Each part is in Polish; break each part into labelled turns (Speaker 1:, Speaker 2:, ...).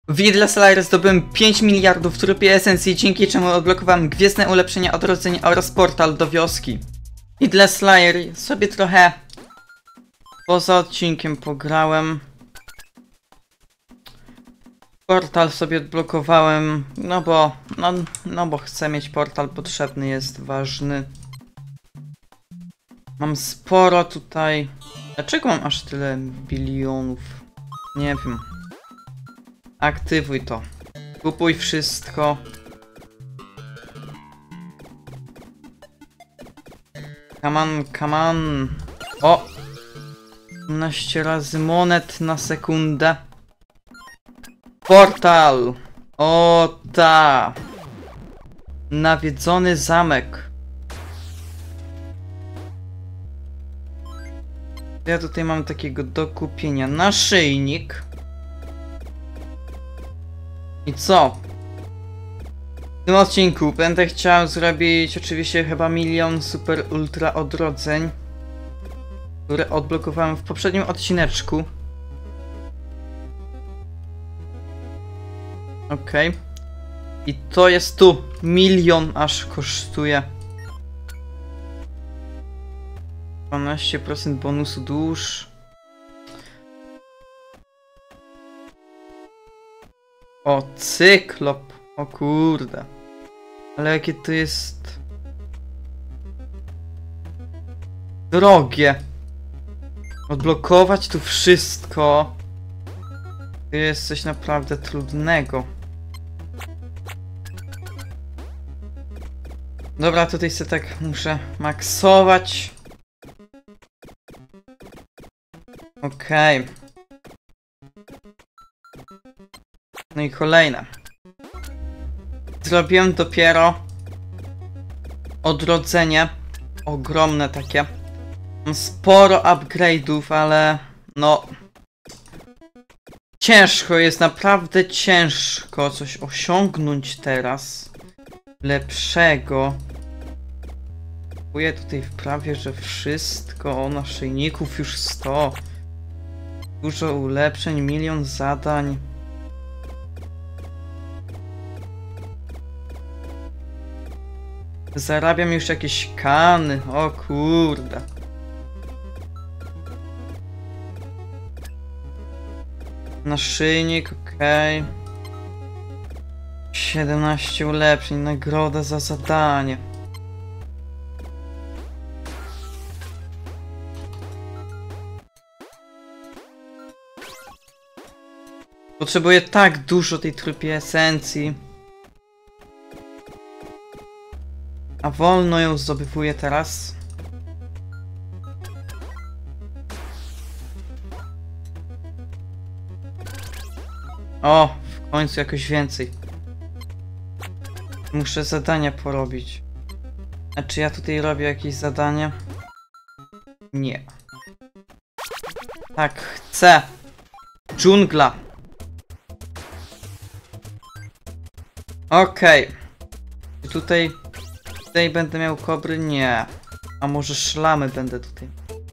Speaker 1: W Idle Slayer zdobyłem 5 miliardów w trupie esencji, dzięki czemu odblokowałem gwiezdne ulepszenia odrodzeń oraz portal do wioski. Idle Slayer sobie trochę poza odcinkiem pograłem. Portal sobie odblokowałem, no bo chcę mieć portal, potrzebny jest, ważny. Mam sporo tutaj. Dlaczego mam aż tyle bilionów? Nie wiem. Aktywuj to. Kupuj wszystko. Come on. O! 15 razy monet na sekundę. Portal! O ta! Nawiedzony zamek. Ja tutaj mam takiego do kupienia naszyjnik. I co? W tym odcinku będę chciał zrobić oczywiście chyba 1 000 000 super ultra odrodzeń, które odblokowałem w poprzednim odcineczku. Okej. I to jest tu 1 000 000 aż kosztuje. 12% bonusu dusz. O, cyklop. O kurde. Ale jakie to jest drogie. Odblokować tu wszystko to jest coś naprawdę trudnego. Dobra, tutaj sobie tak muszę maksować. Okej. No i kolejne. Zrobiłem dopiero odrodzenie. Ogromne takie. Mam sporo upgrade'ów, ale no ciężko jest, naprawdę ciężko coś osiągnąć teraz lepszego. Kupuję tutaj prawie że wszystko. Naszyjników już 100. Dużo ulepszeń, 1 000 000 zadań. Zarabiam już jakieś kany, o kurde. Naszyjnik, okej. 17 ulepszeń, nagroda za zadanie. Potrzebuję tak dużo tej trupie esencji. A wolno ją zdobywuję teraz. O, w końcu jakoś więcej. Muszę zadania porobić. A czy ja tutaj robię jakieś zadania? Nie. Tak, chcę. Dżungla. Okej. Tutaj będę miał kobry? Nie. A może szlamy będę tutaj?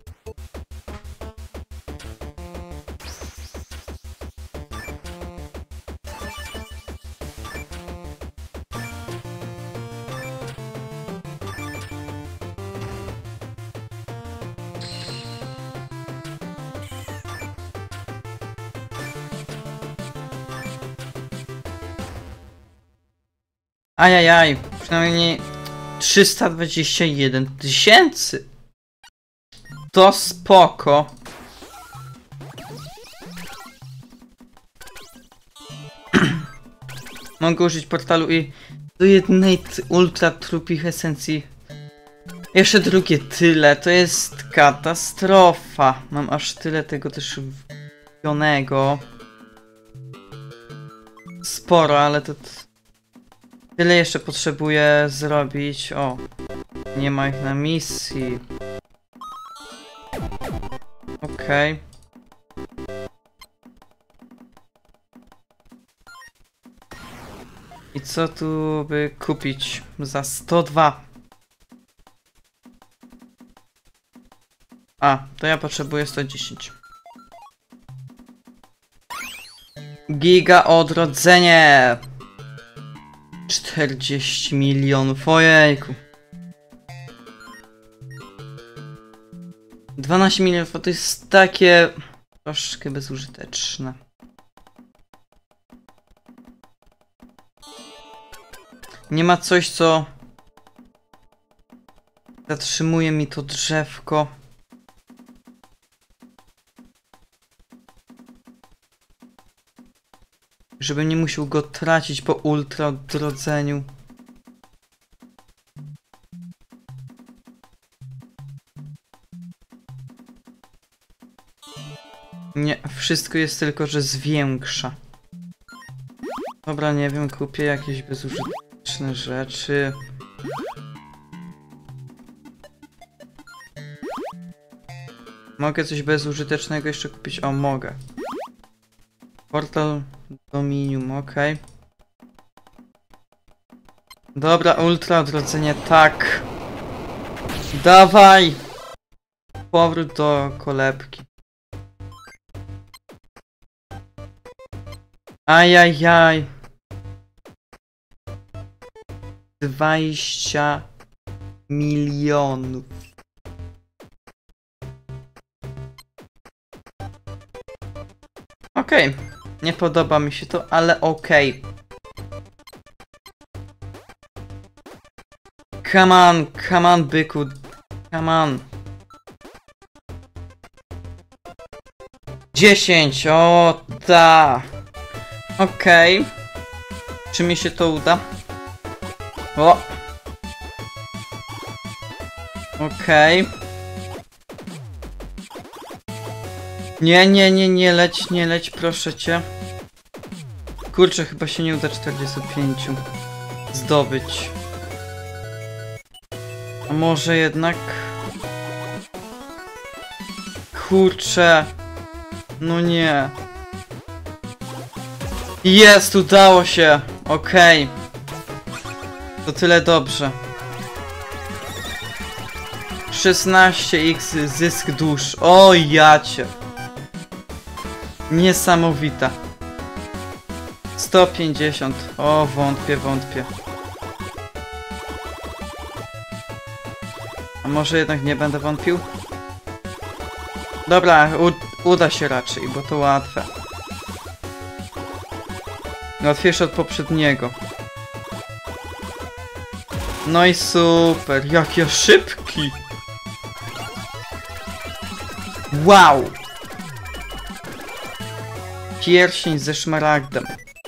Speaker 1: Ajajaj, przynajmniej 321 000. To spoko. Mogę użyć portalu i do jednej ultra trupich esencji. Jeszcze drugie tyle, to jest katastrofa. Mam aż tyle tego też wbionego. Sporo, ale to tyle jeszcze potrzebuję zrobić. O, nie ma ich na misji. Okej. I co tu by kupić za 102? A, to ja potrzebuję 110. Giga odrodzenie. 40 milionów, ojejku. 12 milionów, to jest takie troszkę bezużyteczne. Nie ma coś, co zatrzymuje mi to drzewko. Żebym nie musiał go tracić po ultra odrodzeniu. Nie, wszystko jest tylko, że zwiększa. Dobra, nie wiem, kupię jakieś bezużyteczne rzeczy. Mogę coś bezużytecznego jeszcze kupić? O, mogę. Portal Dominium, ok. Dobra, ultra odrodzenie, tak. Dawaj! Powrót do kolebki. Ajajaj. 20 milionów. Okej. Nie podoba mi się to, ale okej. Come on, byku. Come on. 10, o ta. Okej. Czy mi się to uda? O. Okej. Nie leć, proszę cię. Kurczę, chyba się nie uda 45 zdobyć. A może jednak... Kurczę. No nie. Jest, udało się. Okej. To tyle dobrze. 16x zysk dusz. O jacie. Niesamowita. 150. O, wątpię. A może jednak nie będę wątpił? Dobra, uda się raczej, bo to łatwe. Łatwiejsze od poprzedniego. No i super, jaki szybki! Wow! Pierścień ze szmaragdem.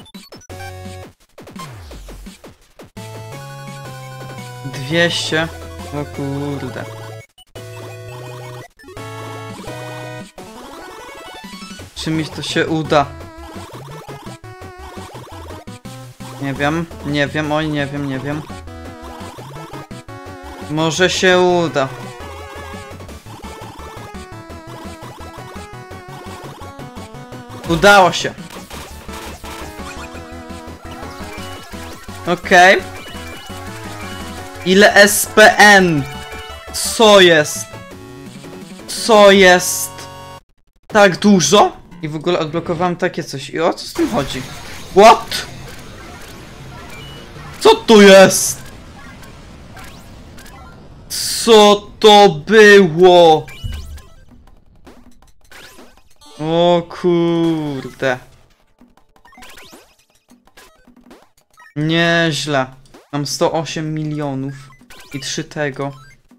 Speaker 1: $200. O kurde. Czy mi to się uda? Nie wiem, oj nie wiem. Może się uda. Udało się. Okej. Ile SPN? Co jest? Co jest? Tak dużo? I w ogóle odblokowałem takie coś. I o co z tym chodzi? What? Co tu jest? Co to było? O kurde. Nieźle. Mam 108 milionów i 3 tego.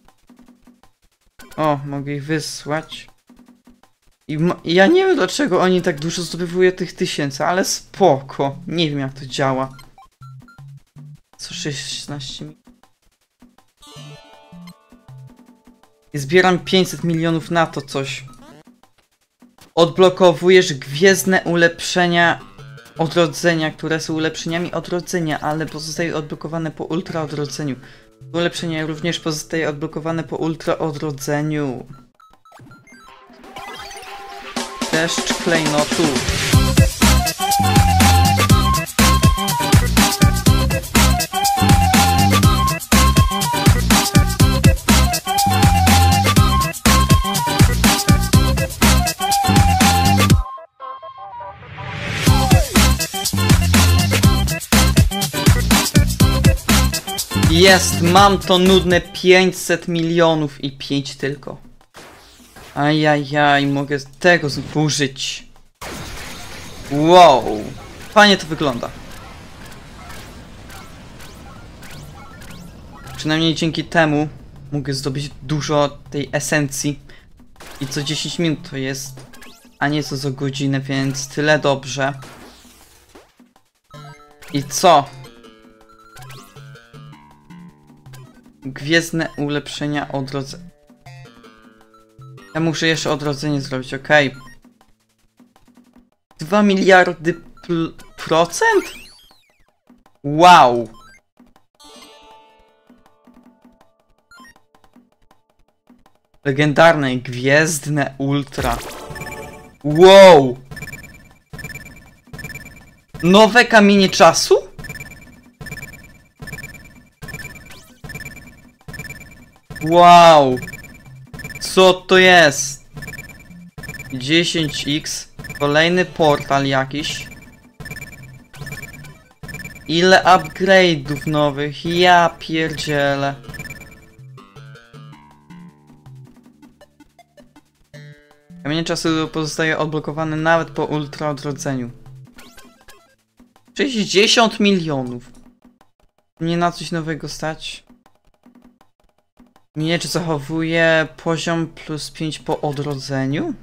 Speaker 1: O, mogę ich wysłać. I ja nie wiem dlaczego oni tak dużo zdobywują tych 1000, ale spoko. Nie wiem jak to działa. Co 16 milionów. I zbieram 500 milionów na to coś. Odblokowujesz gwiezdne ulepszenia odrodzenia, które są ulepszeniami odrodzenia, ale pozostają odblokowane po ultra odrodzeniu. Ulepszenie również pozostaje odblokowane po ultra odrodzeniu. Deszcz klejnotu. Jest, mam to nudne 500 milionów i 5 tylko. Ajajaj, mogę tego zużyć. Wow, fajnie to wygląda. Przynajmniej dzięki temu mogę zdobyć dużo tej esencji. I co 10 minut to jest, a nie co za godzinę, więc tyle dobrze. I co? Gwiezdne ulepszenia odrodzenia. Ja muszę jeszcze odrodzenie zrobić, okej. 2 miliardy procent? Wow! Legendarne, gwiezdne ultra. Wow! Nowe kamienie czasu? Wow! Co to jest? 10x. Kolejny portal jakiś. Ile upgrade'ów nowych? Ja pierdzielę. Kamienie czasu pozostaje odblokowane nawet po ultra odrodzeniu. 60 milionów. Mnie na coś nowego stać? Miecz zachowuje poziom plus 5 po odrodzeniu.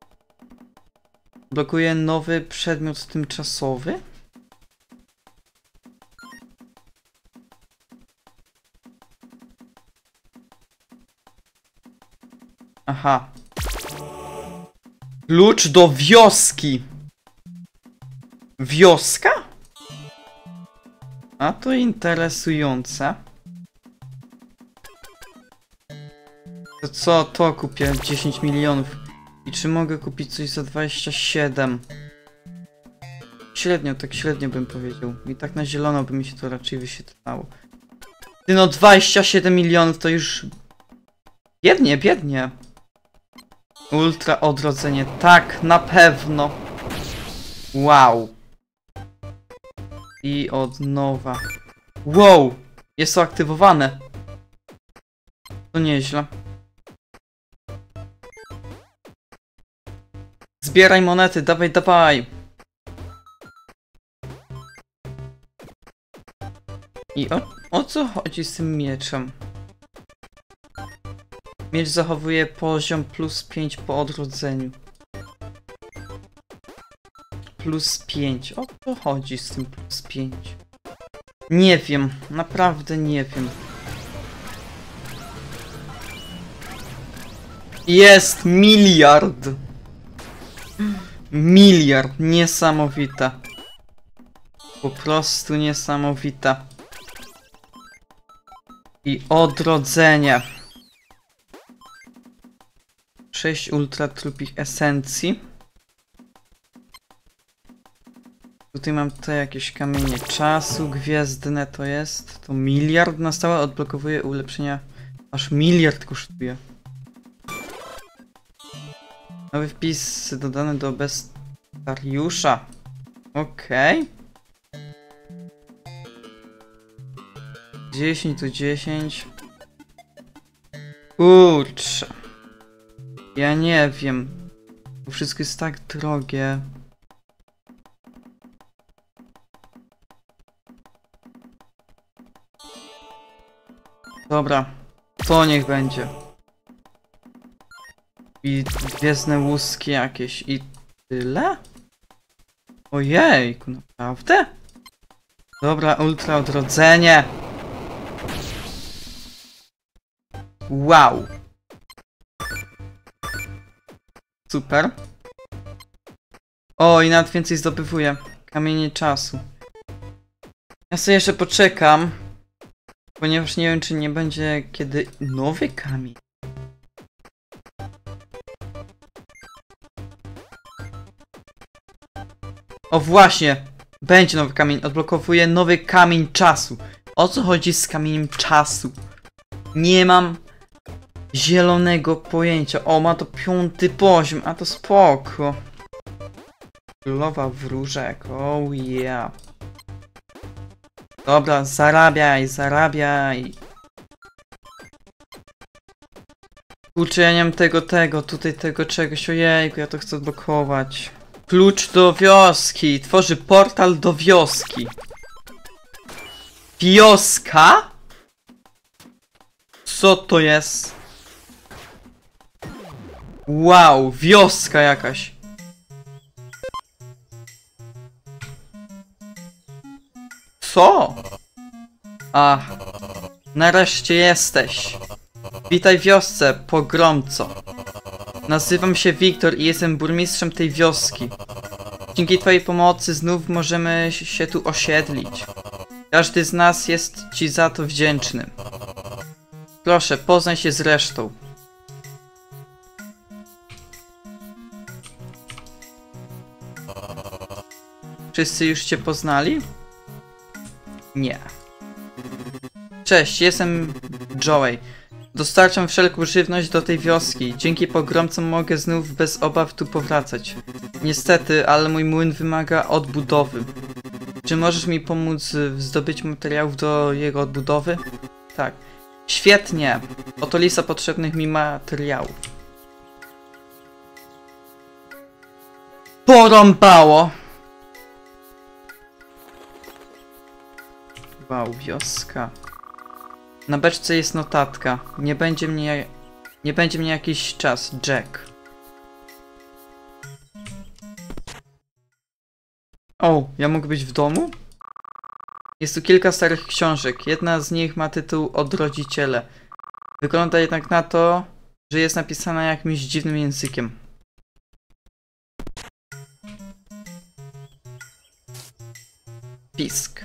Speaker 1: Blokuje nowy przedmiot tymczasowy. Aha. Klucz do wioski. Wioska? A to interesujące. To co to kupię? 10 milionów. I czy mogę kupić coś za 27? Średnio, tak średnio bym powiedział. I tak na zielono by mi się to raczej wyświetlało. Ty no 27 milionów to już... Biednie, biednie. Ultra odrodzenie. Tak, na pewno. Wow. I od nowa. Wow! Jest to aktywowane. To nieźle. Zbieraj monety, dawaj, dawaj. I o co chodzi z tym mieczem? Miecz zachowuje poziom plus 5 po odrodzeniu. Plus 5. O co chodzi z tym plus 5? Nie wiem, naprawdę nie wiem. Jest miliard! Miliard, niesamowita. Po prostu niesamowita. I odrodzenie. 6 ultra trupich esencji. Tutaj mam te jakieś kamienie czasu, gwiezdne to jest. To miliard na stałe odblokowuje ulepszenia. Aż miliard kosztuje. Nowy wpis dodany do bestiariusza. Okej. 10 to 10. Kurczę. Ja nie wiem. To wszystko jest tak drogie. Dobra. To niech będzie. I gwiezdne łuski jakieś. I tyle? Ojejku, naprawdę? Dobra, ultra odrodzenie. Wow. Super. O, i nawet więcej zdobywuję. Kamienie czasu. Ja sobie jeszcze poczekam. Ponieważ nie wiem, czy nie będzie kiedy nowy kamień. O właśnie! Będzie nowy kamień. Odblokowuje nowy kamień czasu. O co chodzi z kamieniem czasu? Nie mam zielonego pojęcia. O, ma to 5. poziom, a to spoko. Królowa wróżek, oh yeah. Dobra, zarabiaj, zarabiaj. Kurczę, ja nie mam tutaj tego czegoś, ojejku, ja to chcę odblokować. Klucz do wioski, tworzy portal do wioski. Wioska? Co to jest? Wow, wioska jakaś. Co? Ach, nareszcie jesteś. Witaj w wiosce, pogromco. Nazywam się Wiktor i jestem burmistrzem tej wioski. Dzięki twojej pomocy znów możemy się tu osiedlić. Każdy z nas jest ci za to wdzięczny. Proszę, poznaj się z resztą. Wszyscy już cię poznali? Nie. Cześć, jestem Joey. Dostarczam wszelką żywność do tej wioski. Dzięki pogromcom mogę znów bez obaw tu powracać. Niestety, ale mój młyn wymaga odbudowy. Czy możesz mi pomóc w zdobyciu materiałów do jego odbudowy? Tak. Świetnie! Oto lista potrzebnych mi materiałów. Porąbało! Wow, wioska. Na beczce jest notatka. Nie będzie mnie jakiś czas, Jack. O, ja mogę być w domu? Jest tu kilka starych książek. Jedna z nich ma tytuł Odrodziciele. Wygląda jednak na to, że jest napisana jakimś dziwnym językiem. Pisk.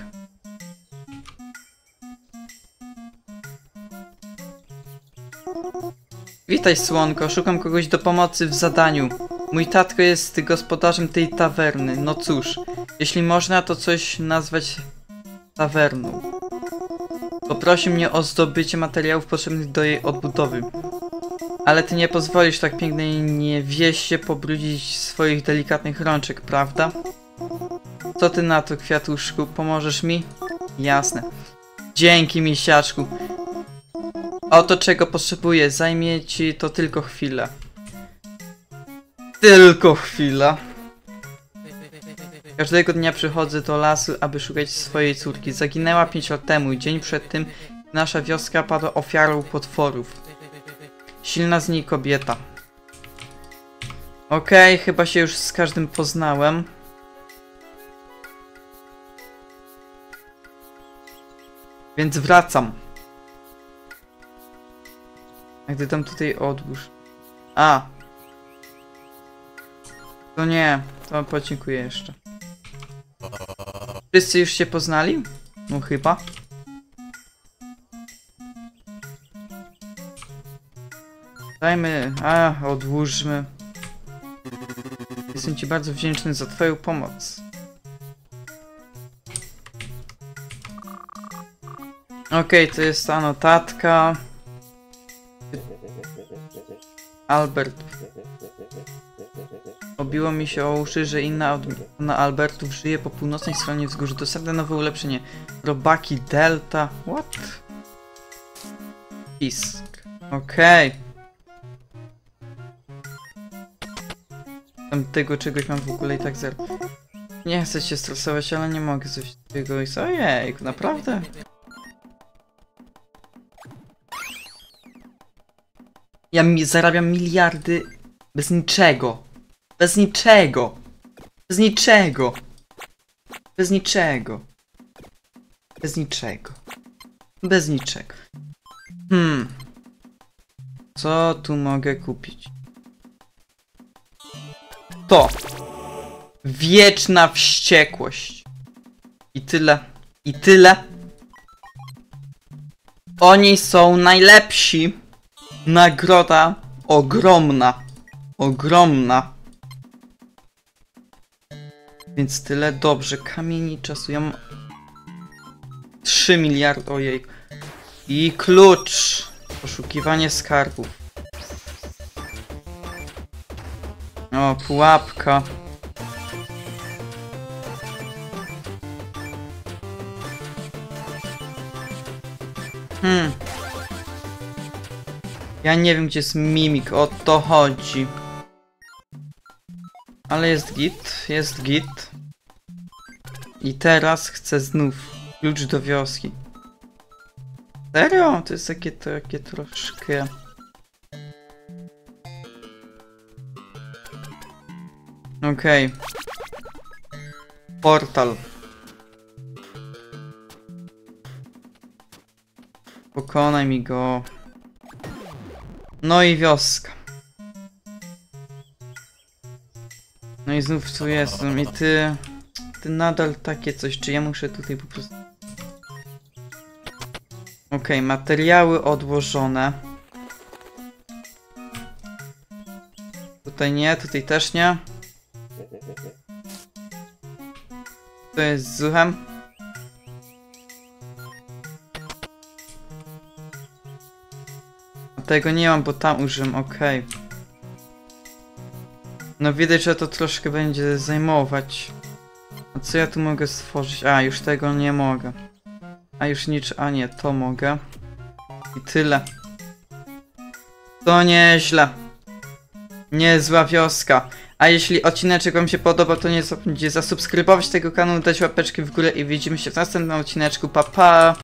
Speaker 1: Witaj, słonko. Szukam kogoś do pomocy w zadaniu. Mój tatko jest gospodarzem tej tawerny. No cóż, jeśli można to coś nazwać tawerną. Poprosi mnie o zdobycie materiałów potrzebnych do jej odbudowy. Ale ty nie pozwolisz tak pięknej niewieście pobrudzić swoich delikatnych rączek, prawda? Co ty na to, kwiatuszku? Pomożesz mi? Jasne. Dzięki, misiaczku. Oto czego potrzebuję. Zajmie ci to tylko chwilę. Tylko chwila. Każdego dnia przychodzę do lasu, aby szukać swojej córki. Zaginęła 5 lat temu i dzień przed tym nasza wioska padła ofiarą potworów. Silna z niej kobieta. Okej, chyba się już z każdym poznałem. Więc wracam. A gdy tam tutaj odłóż. A! To nie, to podziękuję jeszcze. Wszyscy już się poznali? No chyba. Dajmy, odłóżmy. Jestem ci bardzo wdzięczny za twoją pomoc. Okej, to jest ta notatka. Albert. Obiło mi się o uszy, że inna odmiana Albertów żyje po północnej stronie wzgórza. Dostępne nowe ulepszenie. Robaki Delta. What? Pisk. Okej. Tam tego czegoś mam w ogóle i tak zero. Nie chcę się stresować, ale nie mogę coś takiego i ojejku, naprawdę? Ja zarabiam miliardy bez niczego. Bez niczego. Bez niczego. Bez niczego. Bez niczego. Bez niczego. Co tu mogę kupić? To. Wieczna wściekłość. I tyle. I tyle. Oni są najlepsi. Nagroda ogromna. Ogromna. Więc tyle. Dobrze. Kamieni czasu. Ja mam 3 miliardy. Ojej. I klucz. Poszukiwanie skarbów. O, pułapka. Ja nie wiem, gdzie jest mimik, o to chodzi. Ale jest git, jest git. I teraz chcę znów klucz do wioski. Serio? To jest takie troszkę... Okej. Portal. Pokonaj mi go. No i wioska. No i znów tu jestem i ty... Ty nadal takie coś, czy ja muszę tutaj po prostu... Okej, materiały odłożone. Tutaj nie, tutaj też nie. To jest z zuchem. A tego nie mam, bo tam użyłem, okej. No widać, że to troszkę będzie zajmować. A co ja tu mogę stworzyć? A, już tego nie mogę. A już nic, a nie, to mogę. I tyle. To nieźle. Niezła wioska. A jeśli odcineczek wam się podoba, to nie zapomnijcie zasubskrybować tego kanału, dać łapeczki w górę i widzimy się w następnym odcineczku. Pa pa!